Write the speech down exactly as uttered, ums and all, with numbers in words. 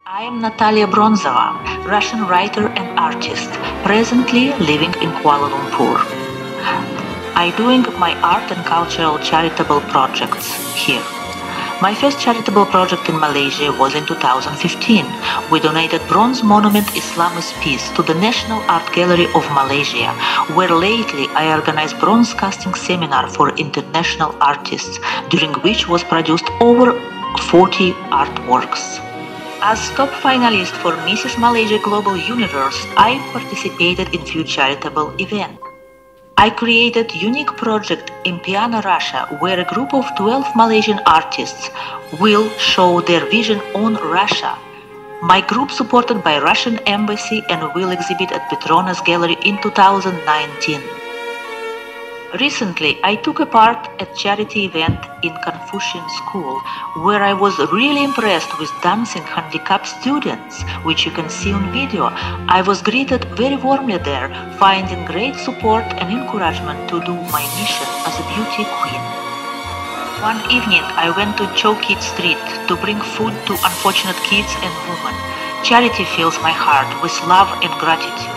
I am Natalya Bronzova, Russian writer and artist, presently living in Kuala Lumpur. I doing my art and cultural charitable projects here. My first charitable project in Malaysia was in two thousand fifteen. We donated bronze monument Islam is Peace to the National Art Gallery of Malaysia, where lately I organized bronze casting seminar for international artists, during which was produced over forty artworks. As top finalist for Mrs Malaysia Global Universe, I participated in few charitable events. I created unique project in Piana, Russia, where a group of twelve Malaysian artists will show their vision on Russia. My group supported by Russian Embassy and will exhibit at Petronas Gallery in two thousand nineteen. Recently, I took a part at charity event in Confucian School, where I was really impressed with dancing handicapped students, which you can see on video. I was greeted very warmly there, finding great support and encouragement to do my mission as a beauty queen. One evening, I went to Chowkit Street to bring food to unfortunate kids and women. Charity fills my heart with love and gratitude.